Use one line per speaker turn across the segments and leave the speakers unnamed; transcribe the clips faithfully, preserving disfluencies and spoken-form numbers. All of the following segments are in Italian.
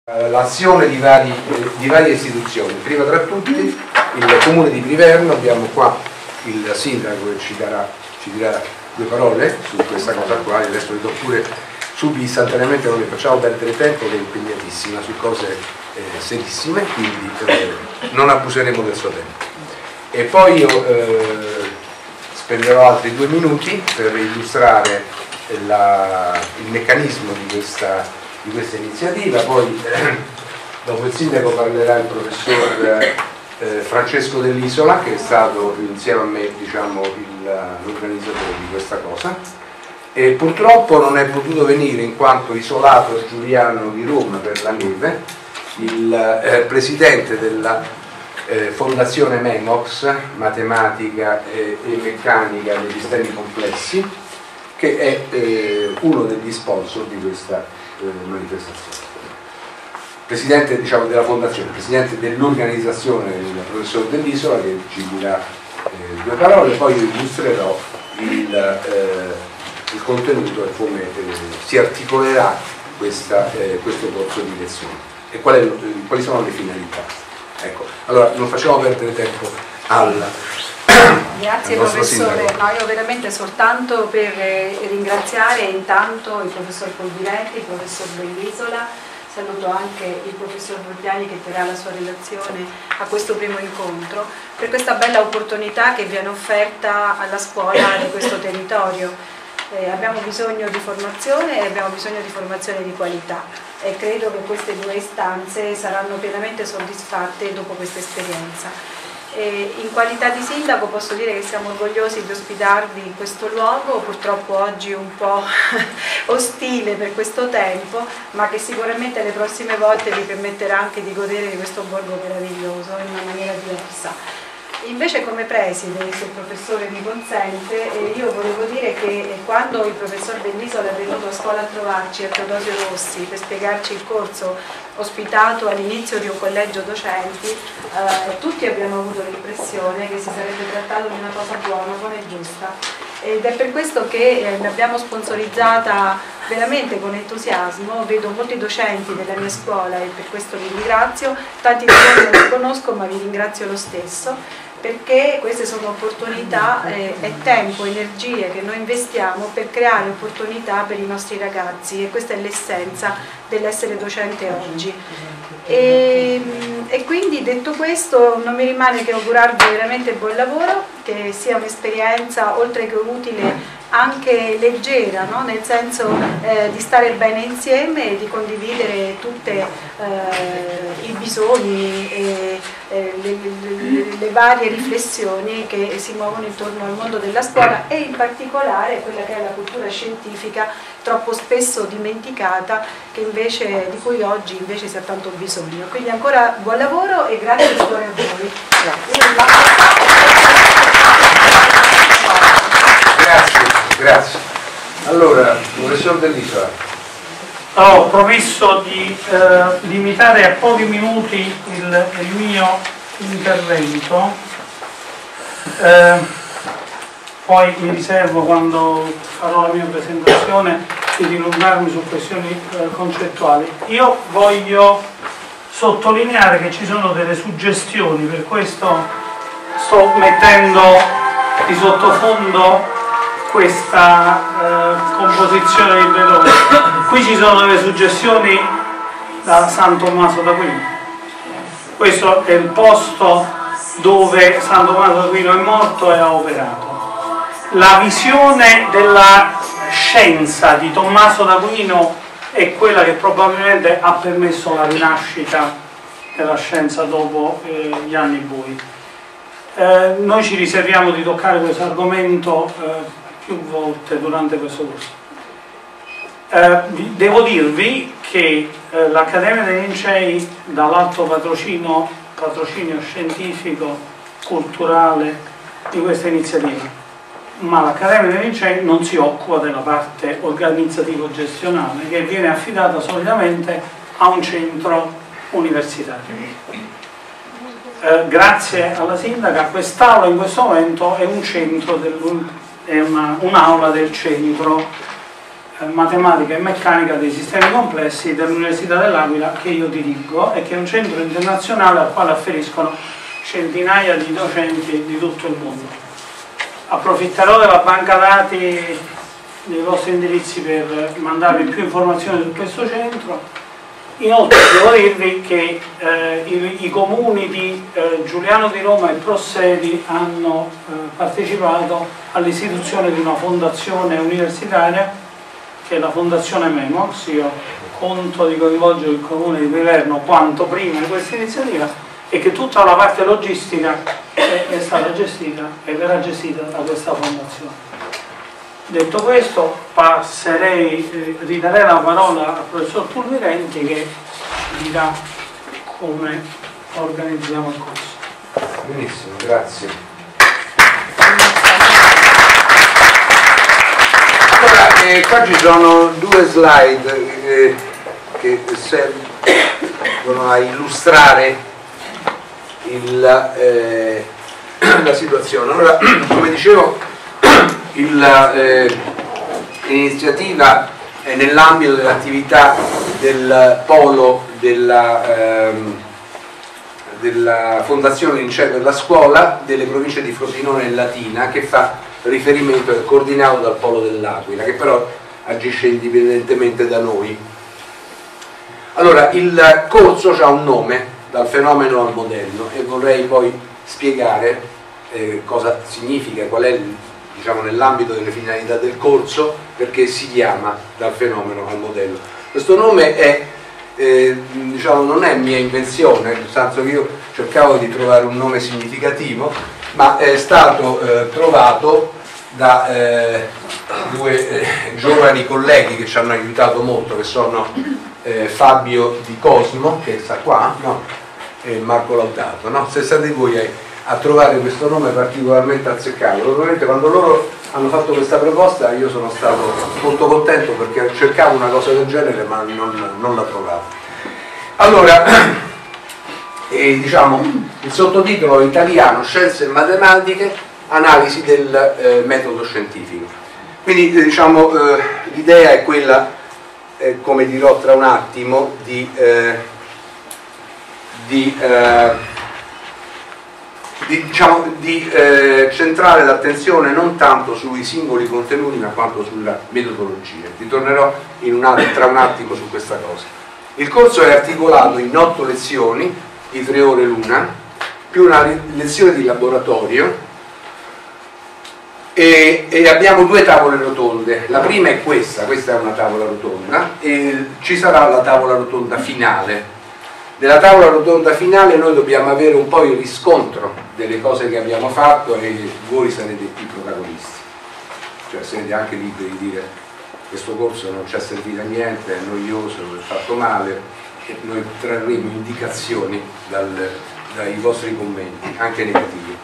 L'azione di, vari, di varie istituzioni, prima tra tutti il Comune di Priverno. Abbiamo qua il sindaco che ci, darà, ci dirà due parole su questa cosa qua, adesso le do pure subito istantaneamente, non le facciamo perdere tempo che è impegnatissima su cose eh, serissime, quindi eh, non abuseremo del suo tempo. E poi io eh, spenderò altri due minuti per illustrare la, il meccanismo di questa di questa iniziativa, poi eh, dopo il sindaco parlerà il professor eh, Francesco Dell'Isola, che è stato insieme a me, diciamo, l'organizzatore di questa cosa, e purtroppo non è potuto venire in quanto isolato a Giuliano di Roma per la neve il eh, presidente della eh, fondazione MEMOX, matematica e, e meccanica dei sistemi complessi, che è eh, uno degli sponsor di questa manifestazione. Presidente, diciamo, della fondazione, presidente dell'organizzazione, il professor Dell'Isola, che ci dirà eh, due parole, poi io illustrerò il, eh, il contenuto e come eh, si articolerà questa, eh, questo corso di lezione e qual è, quali sono le finalità. Ecco, allora non facciamo perdere tempo al
Grazie professore, no, io veramente soltanto per eh, ringraziare intanto il professor Poldiretti, il professor Dell'Isola, saluto anche il professor Volpiani che terrà la sua relazione a questo primo incontro, per questa bella opportunità che viene offerta alla scuola di questo territorio. Eh, abbiamo bisogno di formazione e abbiamo bisogno di formazione di qualità e credo che queste due istanze saranno pienamente soddisfatte dopo questa esperienza. E in qualità di sindaco posso dire che siamo orgogliosi di ospitarvi in questo luogo, purtroppo oggi un po' ostile per questo tempo, ma che sicuramente le prossime volte vi permetterà anche di godere di questo borgo meraviglioso in una maniera diversa. Invece come preside, se il professore mi consente, eh, io volevo dire che quando il professor Dell'Isola è venuto a scuola a trovarci a Teodosio Rossi per spiegarci il corso ospitato all'inizio di un collegio docenti, eh, tutti abbiamo avuto l'impressione che si sarebbe trattato di una cosa buona, buona e giusta. Ed è per questo che eh, l'abbiamo sponsorizzata veramente con entusiasmo. Vedo molti docenti della mia scuola e per questo vi ringrazio, tanti di voi non li conosco ma vi ringrazio lo stesso, perché queste sono opportunità, eh, è tempo, energie che noi investiamo per creare opportunità per i nostri ragazzi e questa è l'essenza dell'essere docente oggi. E, e quindi detto questo non mi rimane che augurarvi veramente buon lavoro, che sia un'esperienza oltre che utile anche leggera, no? Nel senso eh, di stare bene insieme e di condividere tutti eh, i bisogni e eh, le, le, le varie riflessioni che si muovono intorno al mondo della scuola e in particolare quella che è la cultura scientifica troppo spesso dimenticata, che invece, di cui oggi invece si ha tanto bisogno. Quindi ancora buon lavoro e grazie a voi.
Grazie, grazie. Allora, professor Dell'Isola.
Ho promesso di eh, limitare a pochi minuti il, il mio intervento, eh, poi mi riservo quando farò la mia presentazione di dilungarmi su questioni eh, concettuali. Io voglio sottolineare che ci sono delle suggestioni, per questo sto mettendo di sottofondo questa eh, composizione di veloce. Qui ci sono delle suggestioni da San Tommaso d'Aquino. Questo è il posto dove San Tommaso d'Aquino è morto e ha operato. La visione della scienza di Tommaso d'Aquino è quella che probabilmente ha permesso la rinascita della scienza dopo eh, gli anni bui. Eh, noi ci riserviamo di toccare questo argomento eh, più volte durante questo corso. Eh, devo dirvi che eh, l'Accademia dei Lincei, dall'alto patrocinio, patrocinio scientifico, culturale di questa iniziativa, ma l'Accademia dei Lincei non si occupa della parte organizzativo-gestionale che viene affidata solitamente a un centro universitario. Eh, grazie alla sindaca, quest'aula in questo momento è un centro del, è una, un'aula del centro eh, matematica e meccanica dei sistemi complessi dell'Università dell'Aquila, che io dirigo, e che è un centro internazionale al quale afferiscono centinaia di docenti di tutto il mondo. Approfitterò della banca dati dei vostri indirizzi per mandarvi più informazioni su questo centro. Inoltre devo dirvi che eh, i, i comuni di eh, Giuliano di Roma e Prossedi hanno eh, partecipato all'istituzione di una fondazione universitaria che è la Fondazione Memox. Io conto di coinvolgere il comune di Priverno quanto prima in questa iniziativa, e che tutta la parte logistica è, è stata gestita e verrà gestita da questa fondazione. Detto questo, passerei, eh, ridarei la parola al professor Pulvirenti, che dirà come organizziamo il corso.
Benissimo, grazie. Allora, eh, qua ci sono due slide eh, che servono a illustrare il, eh, la situazione. Allora, come dicevo, l'iniziativa eh, è nell'ambito dell'attività del polo della, ehm, della Fondazione Lincei per la Scuola delle province di Frosinone e Latina, che fa riferimento, è coordinato dal polo dell'Aquila, che però agisce indipendentemente da noi. Allora, il corso ha un nome, dal fenomeno al modello, e vorrei poi spiegare eh, cosa significa, qual è il, diciamo, nell'ambito delle finalità del corso, perché si chiama dal fenomeno al modello. Questo nome è, eh, diciamo, non è mia invenzione, nel senso che io cercavo di trovare un nome significativo, ma è stato eh, trovato da eh, due eh, giovani colleghi che ci hanno aiutato molto, che sono eh, Fabio Di Cosmo, che sta qua, no? E Marco Laudato, no? Se state voi a, a trovare questo nome particolarmente azzeccato. Ovviamente quando loro hanno fatto questa proposta io sono stato molto contento, perché cercavo una cosa del genere ma non, non la trovavo. Allora, e, diciamo, il sottotitolo italiano: Scienze e Matematiche, analisi del eh, metodo scientifico. Quindi eh, diciamo, eh, l'idea è quella, eh, come dirò tra un attimo, di, eh, di, eh, di, diciamo, di eh, centrare l'attenzione non tanto sui singoli contenuti ma quanto sulla metodologia. Ritornerò in un attimo, tra un attimo su questa cosa. Il corso è articolato in otto lezioni di tre ore l'una, più una lezione di laboratorio, e, e abbiamo due tavole rotonde. La prima è questa, questa è una tavola rotonda, e ci sarà la tavola rotonda finale. Nella tavola rotonda finale noi dobbiamo avere un po' il riscontro delle cose che abbiamo fatto, e voi sarete i protagonisti, cioè sarete anche liberi di dire: questo corso non ci è servito a niente, è noioso, è fatto male, e noi trarremo indicazioni dal, dai vostri commenti, anche negativi.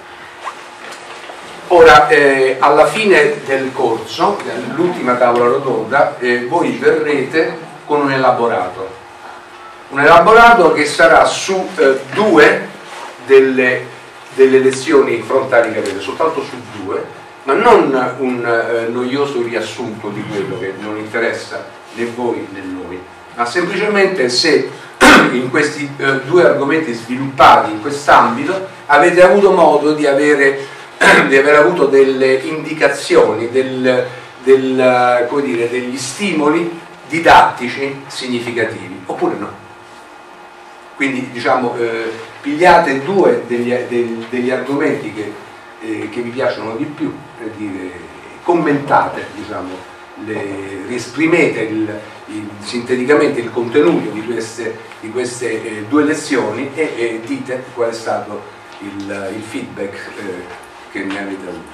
Ora, eh, alla fine del corso, l'ultima tavola rotonda, eh, voi verrete con un elaborato. Un elaborato che sarà su eh, due delle, delle lezioni frontali che avete, soltanto su due, ma non un eh, noioso riassunto di quello che non interessa né voi né noi, ma semplicemente se in questi eh, due argomenti sviluppati in quest'ambito avete avuto modo di avere, di aver avuto delle indicazioni, del, del, come dire, degli stimoli didattici significativi, oppure no. Quindi diciamo, eh, pigliate due degli, degli, degli argomenti che, eh, che vi piacciono di più, per dire, commentate, diciamo, le, riesprimete il, il, sinteticamente il contenuto di queste, di queste eh, due lezioni, e, e dite qual è stato il, il feedback eh, che ne avete avuto.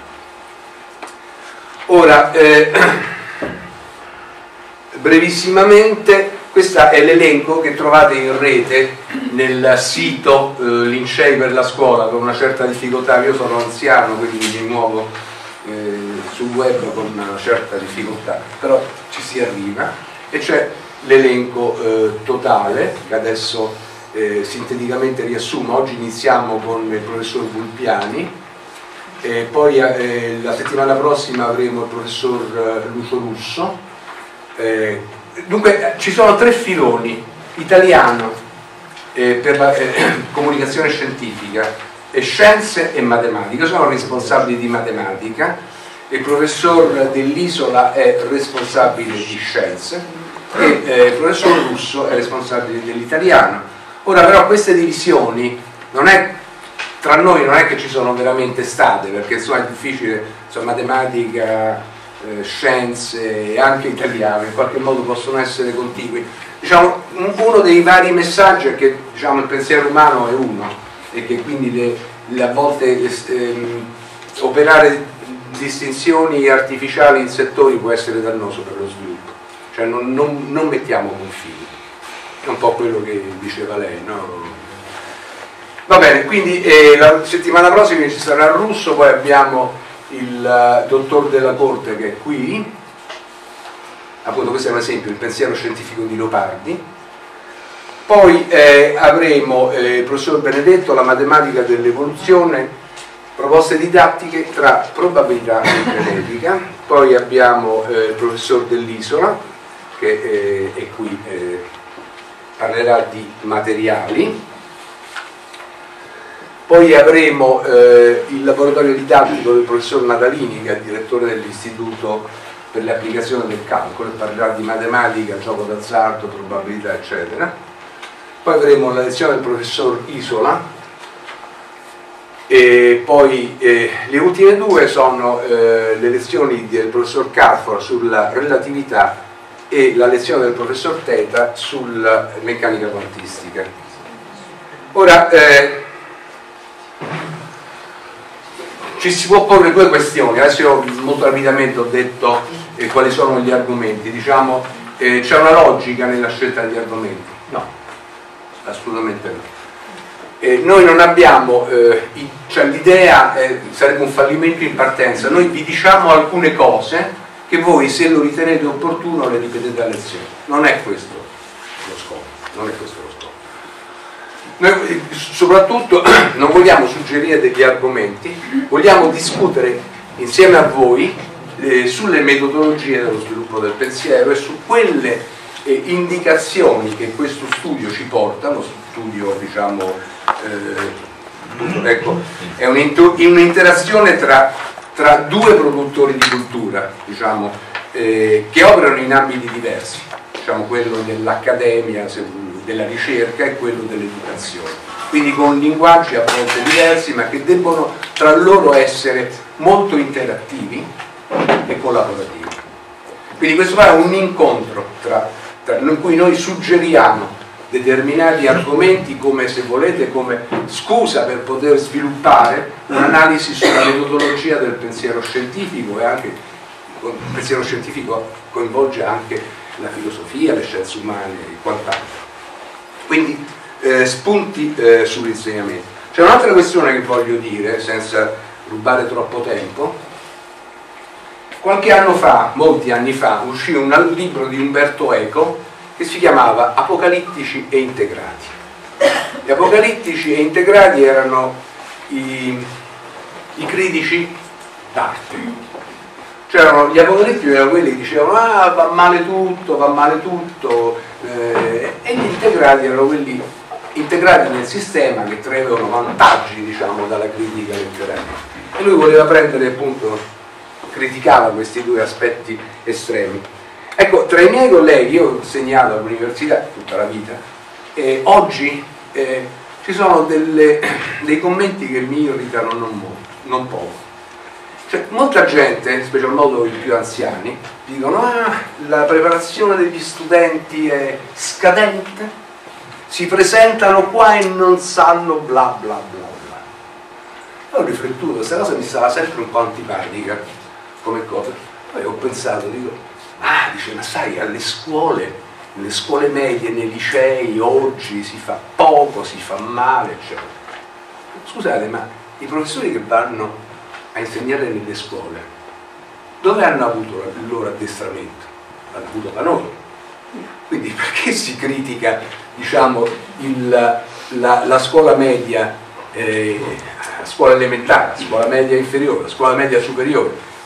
Ora, eh, brevissimamente, questo è l'elenco che trovate in rete nel sito eh, Lincei per la Scuola, con una certa difficoltà. Io sono anziano, quindi mi muovo eh, sul web con una certa difficoltà, però ci si arriva, e c'è l'elenco eh, totale, che adesso eh, sinteticamente riassumo. Oggi iniziamo con il professor Vulpiani, e poi eh, la settimana prossima avremo il professor Lucio Russo, Eh, dunque ci sono tre filoni: italiano eh, per la eh, comunicazione scientifica, e scienze e matematica. Io sono responsabile di matematica, il professor Dell'Isola è responsabile di scienze e eh, il professor Russo è responsabile dell'italiano. Ora però queste divisioni non è, tra noi non è che ci sono veramente state, perché insomma è difficile, insomma, matematica, eh, scienze e anche italiano in qualche modo possono essere contigui. Diciamo, uno dei vari messaggi è che, diciamo, il pensiero umano è uno e che quindi le, le, a volte ehm, operare distinzioni artificiali in settori può essere dannoso per lo sviluppo, cioè non, non, non mettiamo confini, è un po' quello che diceva lei, no? Va bene, quindi eh, la settimana prossima ci sarà il Russo, poi abbiamo il uh, dottor Della Corte che è qui, appunto questo è un esempio, il pensiero scientifico di Leopardi. Poi eh, avremo eh, il professor Benedetto, la matematica dell'evoluzione, proposte didattiche tra probabilità e genetica. Poi abbiamo eh, il professor Dell'Isola che eh, è qui, eh, parlerà di materiali. Poi avremo eh, il laboratorio didattico del professor Natalini, che è direttore dell'Istituto per le applicazioni del calcolo, parlerà di matematica, gioco d'azzardo, probabilità, eccetera. Poi avremo la lezione del professor Isola. E poi eh, le ultime due sono eh, le lezioni del professor Carfor sulla relatività e la lezione del professor Teta sulla meccanica quantistica. Ora eh, ci si può porre due questioni. Adesso io molto rapidamente ho detto eh, quali sono gli argomenti. Diciamo, eh, c'è una logica nella scelta degli argomenti? No, assolutamente no. Eh, noi non abbiamo, eh, i, cioè l'idea eh, sarebbe un fallimento in partenza. Noi vi diciamo alcune cose che voi, se lo ritenete opportuno, le ripetete a lezione. Non è questo lo scopo, non è questo lo scopo. Noi soprattutto non vogliamo suggerire degli argomenti, vogliamo discutere insieme a voi eh, sulle metodologie dello sviluppo del pensiero e su quelle eh, indicazioni che questo studio ci porta, uno studio, diciamo, Eh, ecco, è un'interazione tra, tra due produttori di cultura, diciamo, eh, che operano in ambiti diversi, diciamo, quello dell'accademia, della ricerca e quello dell'educazione, quindi con linguaggi a volte diversi, ma che debbono tra loro essere molto interattivi e collaborativi. Quindi questo è un incontro tra, tra, in cui noi suggeriamo determinati argomenti come, se volete, come scusa per poter sviluppare un'analisi sulla metodologia del pensiero scientifico, e anche il pensiero scientifico coinvolge anche la filosofia, le scienze umane e quant'altro. Quindi eh, spunti eh, sull'insegnamento. C'è un'altra questione che voglio dire senza rubare troppo tempo. Qualche anno fa, molti anni fa, uscì un libro di Umberto Eco che si chiamava Apocalittici e Integrati. Gli apocalittici e integrati erano i, i critici d'arte. C'erano gli apocalittici, erano quelli che dicevano ah, va male tutto, va male tutto, eh, e gli integrati erano quelli integrati nel sistema che traevano vantaggi, diciamo, dalla critica letteraria. E lui voleva prendere, appunto, criticava questi due aspetti estremi. Ecco, tra i miei colleghi, io ho insegnato all'università tutta la vita, e oggi eh, ci sono delle, dei commenti che mi irritano non molto, non poco. Cioè, molta gente, specie in modo i più anziani, dicono ah, la preparazione degli studenti è scadente, si presentano qua e non sanno bla bla bla bla. Ho riflettuto, questa cosa mi stava sempre un po' antipatica come cosa. Poi ho pensato, dico, ah, dice, ma sai, alle scuole, nelle scuole medie, nei licei, oggi si fa poco, si fa male, eccetera. Scusate, ma i professori che vanno a insegnare nelle scuole, dove hanno avuto il loro addestramento? L'hanno avuto da noi. Quindi perché si critica, diciamo, il, la, la scuola media, eh, la scuola elementare, la scuola media inferiore, la scuola media superiore?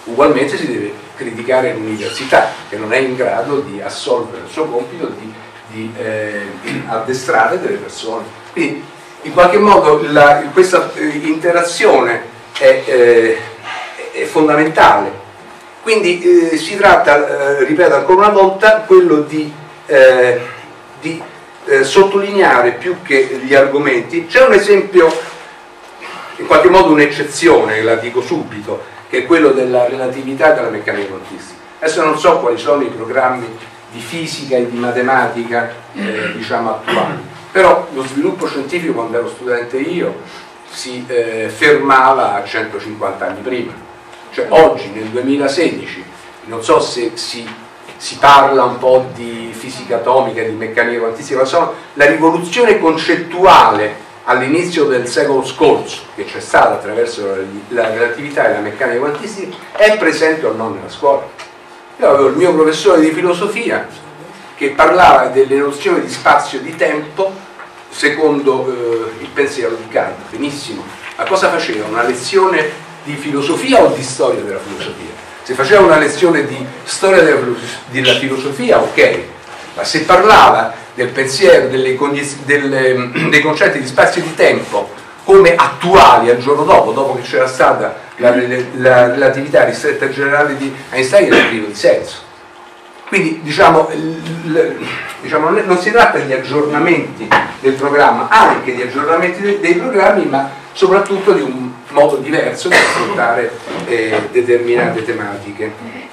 Ugualmente si deve criticare l'università, che non è in grado di assolvere il suo compito di, di eh, addestrare delle persone. Quindi in qualche modo la, questa eh, interazione è, eh, è fondamentale. Quindi eh, si tratta, eh, ripeto ancora una volta, quello di, eh, di eh, sottolineare più che gli argomenti. C'è un esempio, in qualche modo un'eccezione, la dico subito, che è quello della relatività e della meccanica quantistica. Adesso non so quali sono i programmi di fisica e di matematica eh, diciamo attuali, però lo sviluppo scientifico, quando ero studente io, si eh, fermava a centocinquanta anni prima. Cioè oggi nel duemilasedici, non so se si, si parla un po' di fisica atomica, di meccanica quantistica, ma sono la rivoluzione concettuale all'inizio del secolo scorso, che c'è stata attraverso la, la relatività e la meccanica quantistica, è presente o no nella scuola. Io avevo il mio professore di filosofia che parlava delle nozioni di spazio e di tempo secondo eh, il pensiero di Kant. Benissimo, ma cosa faceva? Una lezione di filosofia o di storia della filosofia? Se faceva una lezione di storia della, della filosofia, ok, ma se parlava del pensiero, delle delle, dei concetti di spazio e di tempo come attuali al giorno dopo, dopo che c'era stata la, la relatività ristretta generale di Einstein, era privo di senso. Quindi diciamo, il, diciamo non si tratta di aggiornamenti del programma, anche di aggiornamenti dei, dei programmi, ma soprattutto di un modo diverso di affrontare eh, determinate tematiche.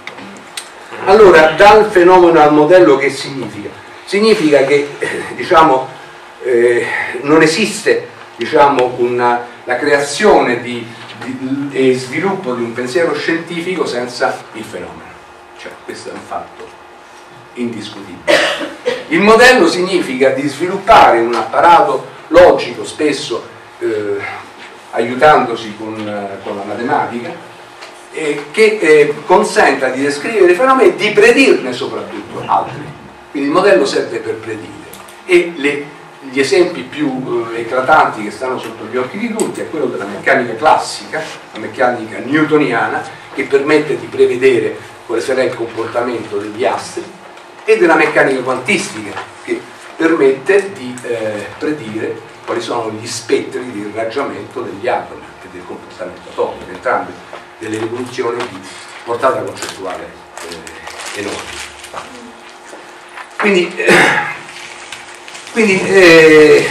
Allora, dal fenomeno al modello che significa? Significa che eh, diciamo, eh, non esiste diciamo, una, la creazione di, di, e sviluppo di un pensiero scientifico senza il fenomeno. Cioè, questo è un fatto indiscutibile. Il modello significa di sviluppare un apparato logico, spesso eh, aiutandosi con, con la matematica, eh, che eh, consenta di descrivere i fenomeni e di predirne soprattutto altri. Quindi il modello serve per predire e le, gli esempi più eh, eclatanti che stanno sotto gli occhi di tutti è quello della meccanica classica, la meccanica newtoniana, che permette di prevedere quale sarà il comportamento degli astri, e della meccanica quantistica, che permette di eh, predire quali sono gli spettri di irraggiamento degli atomi e del comportamento atomico, entrambe delle rivoluzioni di portata concettuale eh, enorme. Quindi, eh, quindi eh,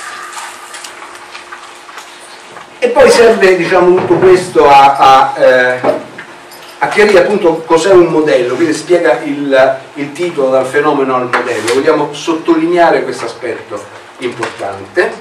e poi serve diciamo tutto questo a, a, eh, a chiarire appunto cos'è un modello, quindi spiega il, il titolo dal fenomeno al modello. Vogliamo sottolineare questo aspetto importante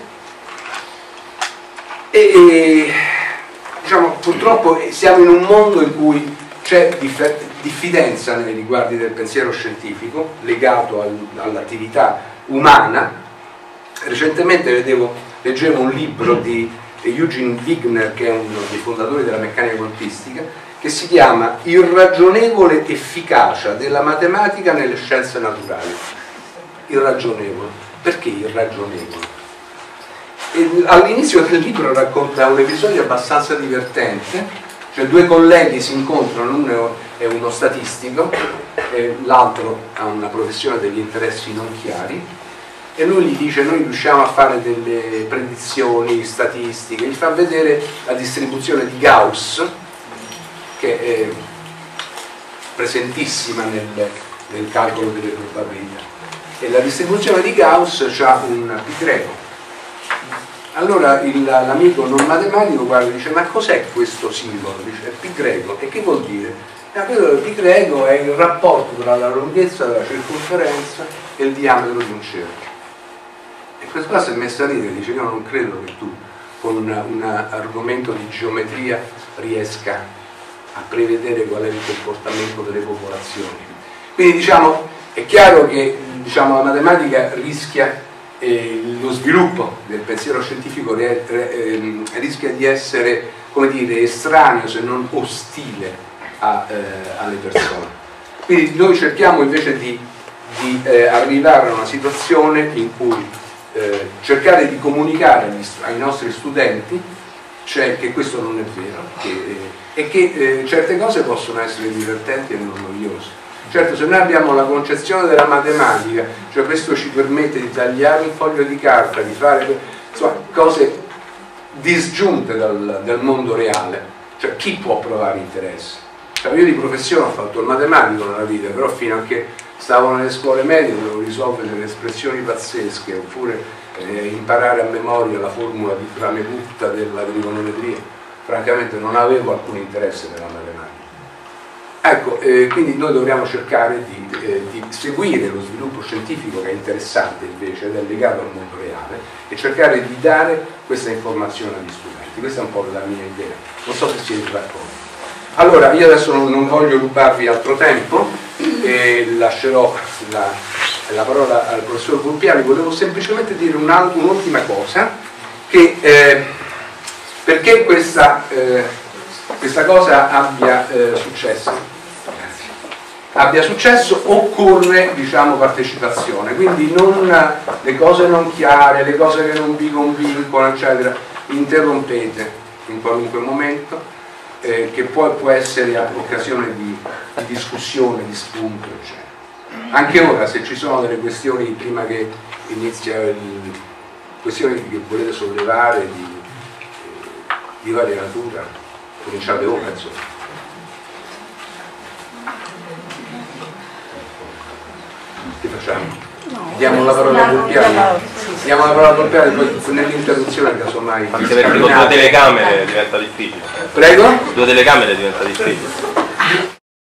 e, e diciamo purtroppo siamo in un mondo in cui c'è diffidenza nei riguardi del pensiero scientifico legato al, all'attività umana. Recentemente vedevo, leggevo un libro di Eugene Wigner, che è uno dei fondatori della meccanica quantistica, che si chiama Irragionevole efficacia della matematica nelle scienze naturali. Irragionevole. Perché irragionevole? All'inizio del libro racconta un episodio abbastanza divertente. Cioè due colleghi si incontrano, uno è uno statistico e l'altro ha una professione degli interessi non chiari, e lui gli dice: noi riusciamo a fare delle predizioni statistiche, gli fa vedere la distribuzione di Gauss, che è presentissima nel, nel calcolo delle probabilità, e la distribuzione di Gauss ha un pi greco. Allora l'amico non matematico guarda e dice: ma cos'è questo simbolo? Dice: è pi greco. E che vuol dire? Eh, quello del pi greco è il rapporto tra la lunghezza della circonferenza e il diametro di un cerchio. E questo qua si è messo a ridere, dice: io non credo che tu con un argomento di geometria riesca a prevedere qual è il comportamento delle popolazioni. Quindi diciamo, è chiaro che diciamo, la matematica rischia E lo sviluppo del pensiero scientifico re, re, eh, rischia di essere, come dire, estraneo se non ostile a, eh, alle persone. Quindi noi cerchiamo invece di, di eh, arrivare a una situazione in cui eh, cercare di comunicare agli, ai nostri studenti c'è che questo non è vero, che, eh, e che eh, certe cose possono essere divertenti e non noiose. Certo, se noi abbiamo la concezione della matematica, cioè questo ci permette di tagliare un foglio di carta, di fare insomma, cose disgiunte dal, dal mondo reale, cioè chi può provare interesse? Cioè, io di professione ho fatto il matematico nella vita, però fino a che stavo nelle scuole medie dovevo risolvere delle espressioni pazzesche, oppure eh, imparare a memoria la formula di Frame-Gupta della trigonometria. Francamente non avevo alcun interesse nella matematica. Ecco, eh, quindi noi dobbiamo cercare di, eh, di seguire lo sviluppo scientifico che è interessante invece ed è legato al mondo reale e cercare di dare questa informazione agli studenti. Questa è un po' la mia idea, non so se siete d'accordo. Allora, io adesso non, non voglio rubarvi altro tempo e lascerò la, la parola al professor Vulpiani. Volevo semplicemente dire un'ultima cosa, che eh, perché questa, eh, questa cosa abbia eh, successo abbia successo occorre, diciamo, partecipazione, quindi non le cose non chiare, le cose che non vi convincono, eccetera, interrompete in qualunque momento, eh, che poi può essere occasione di, di discussione, di spunto, eccetera. Anche ora, se ci sono delle questioni prima che inizia il, questioni che volete sollevare di, di varia natura, cominciate ora, insomma. Che facciamo? No, diamo la parola a Vulpiani, diamo la parola a Vulpiani, poi nell'interruzione casomai.
Anche perché con due telecamere diventa difficile.
Prego?
Due telecamere diventa difficile.